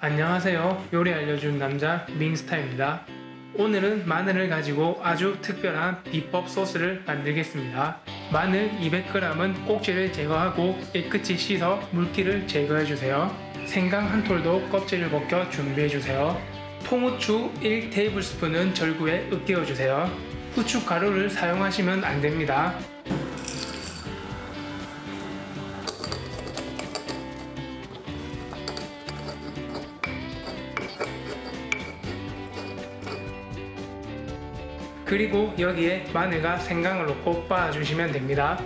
안녕하세요. 요리 알려준 남자 밍스타입니다. 오늘은 마늘을 가지고 아주 특별한 비법 소스를 만들겠습니다. 마늘 200g은 꼭지를 제거하고 깨끗이 씻어 물기를 제거해주세요. 생강 한 톨도 껍질을 벗겨 준비해주세요. 통후추 1테이블스푼은 절구에 으깨어주세요. 후추 가루를 사용하시면 안됩니다. 그리고 여기에 마늘과 생강을 넣고 빻아주시면 됩니다.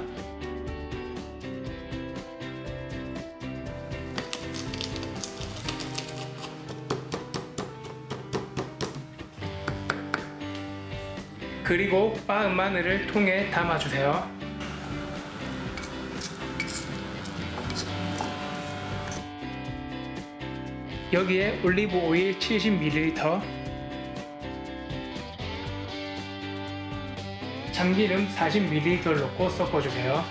그리고 빻은 마늘을 통에 담아주세요. 여기에 올리브 오일 70ml, 참기름 40ml를 넣고 섞어주세요.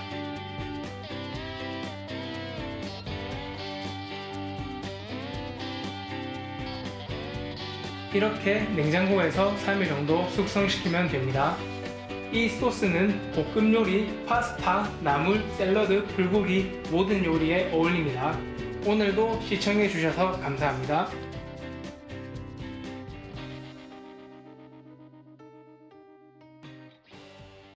이렇게 냉장고에서 3일 정도 숙성시키면 됩니다. 이 소스는 볶음 요리, 파스타, 나물, 샐러드, 불고기 모든 요리에 어울립니다. 오늘도 시청해주셔서 감사합니다.